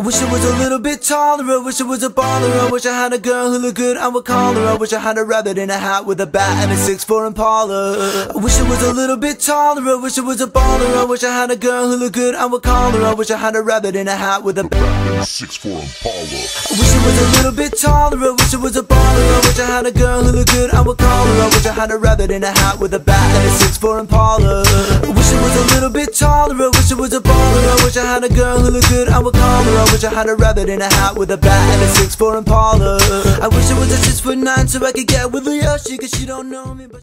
wish I was a little bit taller, I wish I was a baller, I wish I had a girl who looked good, I would call her. I wish I had a rabbit in a hat with a bat and a 6'4" Impala. I wish I was a little bit taller, I wish I was a baller, I wish I had a girl who looked good, I would call her. I wish I had a rabbit in a hat with a bat and a 6'4" Impala. I wish I was a little bit taller, I wish I was a baller, I wish I had a girl who looked good, I would call her. I wish I had a rabbit in a hat with a bat and a 6'4" Impala. I wish I was a little bit taller, I wish I was a baller, I wish I had a girl who looked good, I would call her. I wish I had a rabbit in a hat with a bat and a 6'4" Impala. I wish I was a 6'9" so I could get with Yoshi, cause she don't know me but